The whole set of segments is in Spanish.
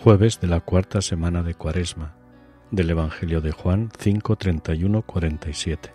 Jueves de la cuarta semana de Cuaresma, del Evangelio de Juan 5:31-47.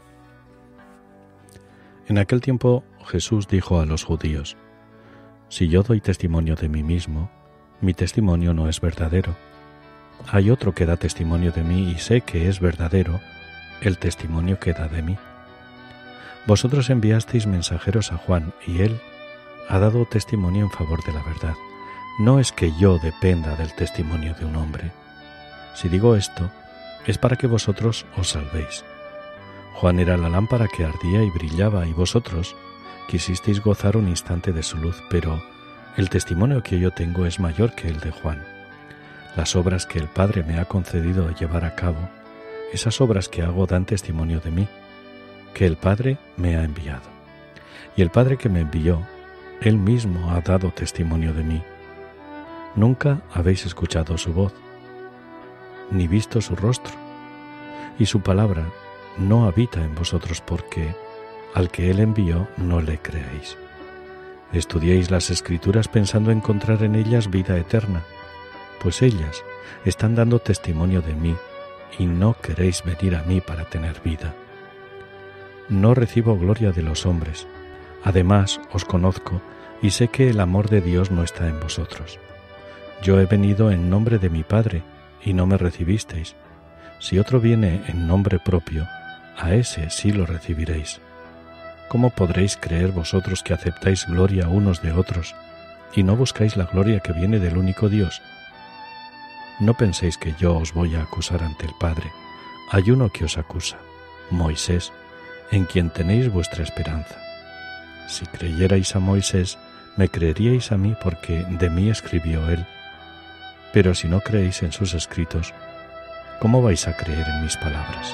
En aquel tiempo Jesús dijo a los judíos: Si yo doy testimonio de mí mismo, mi testimonio no es verdadero. Hay otro que da testimonio de mí y sé que es verdadero el testimonio que da de mí. Vosotros enviasteis mensajeros a Juan y él ha dado testimonio en favor de la verdad. No es que yo dependa del testimonio de un hombre. Si digo esto, es para que vosotros os salvéis. Juan era la lámpara que ardía y brillaba, y vosotros quisisteis gozar un instante de su luz, pero el testimonio que yo tengo es mayor que el de Juan. Las obras que el Padre me ha concedido llevar a cabo, esas obras que hago dan testimonio de mí, que el Padre me ha enviado. Y el Padre que me envió, Él mismo ha dado testimonio de mí. Nunca habéis escuchado su voz, ni visto su rostro, y su palabra no habita en vosotros porque al que Él envió no le creéis. Estudiéis las Escrituras pensando encontrar en ellas vida eterna, pues ellas están dando testimonio de mí y no queréis venir a mí para tener vida. No recibo gloria de los hombres. Además os conozco y sé que el amor de Dios no está en vosotros. Yo he venido en nombre de mi Padre y no me recibisteis. Si otro viene en nombre propio, a ese sí lo recibiréis. ¿Cómo podréis creer vosotros que aceptáis gloria unos de otros y no buscáis la gloria que viene del único Dios? No penséis que yo os voy a acusar ante el Padre. Hay uno que os acusa, Moisés, en quien tenéis vuestra esperanza. Si creyerais a Moisés, me creeríais a mí porque de mí escribió él. Pero si no creéis en sus escritos, ¿cómo vais a creer en mis palabras?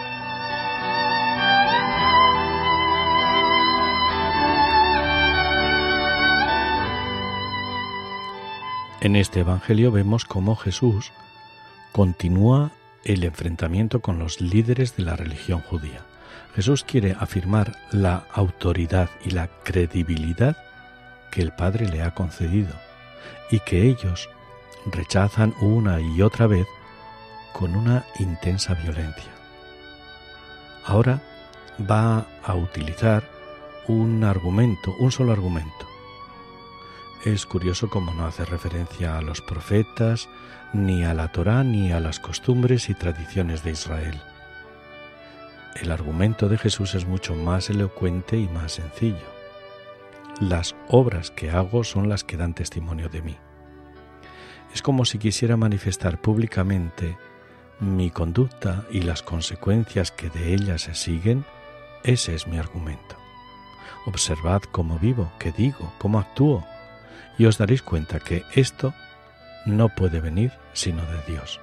En este Evangelio vemos cómo Jesús continúa el enfrentamiento con los líderes de la religión judía. Jesús quiere afirmar la autoridad y la credibilidad que el Padre le ha concedido y que ellos rechazan una y otra vez con una intensa violencia. Ahora va a utilizar un solo argumento. Es curioso cómo no hace referencia a los profetas, ni a la Torá, ni a las costumbres y tradiciones de Israel. El argumento de Jesús es mucho más elocuente y más sencillo. Las obras que hago son las que dan testimonio de mí. Es como si quisiera manifestar públicamente mi conducta y las consecuencias que de ella se siguen. Ese es mi argumento. Observad cómo vivo, qué digo, cómo actúo, y os daréis cuenta que esto no puede venir sino de Dios.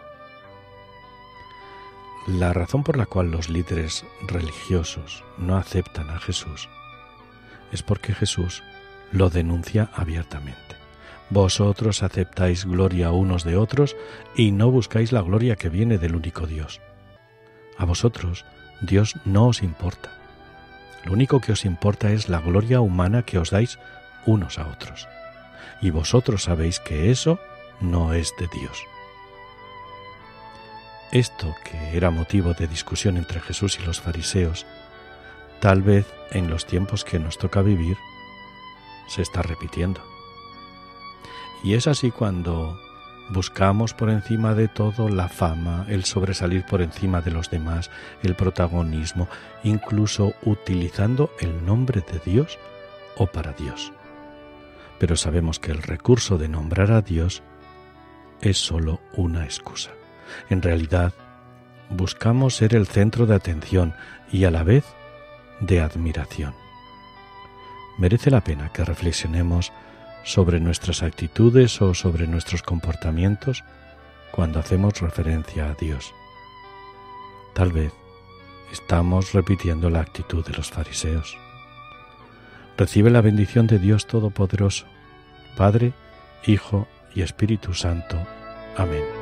La razón por la cual los líderes religiosos no aceptan a Jesús es porque Jesús lo denuncia abiertamente. Vosotros aceptáis gloria unos de otros y no buscáis la gloria que viene del único Dios. A vosotros Dios no os importa. Lo único que os importa es la gloria humana que os dais unos a otros. Y vosotros sabéis que eso no es de Dios. Esto, que era motivo de discusión entre Jesús y los fariseos, tal vez en los tiempos que nos toca vivir, se está repitiendo. Y es así cuando buscamos por encima de todo la fama, el sobresalir por encima de los demás, el protagonismo, incluso utilizando el nombre de Dios o para Dios. Pero sabemos que el recurso de nombrar a Dios es solo una excusa. En realidad, buscamos ser el centro de atención y a la vez de admiración. Merece la pena que reflexionemos sobre nuestras actitudes o sobre nuestros comportamientos cuando hacemos referencia a Dios. Tal vez estamos repitiendo la actitud de los fariseos. Recibe la bendición de Dios Todopoderoso, Padre, Hijo y Espíritu Santo. Amén.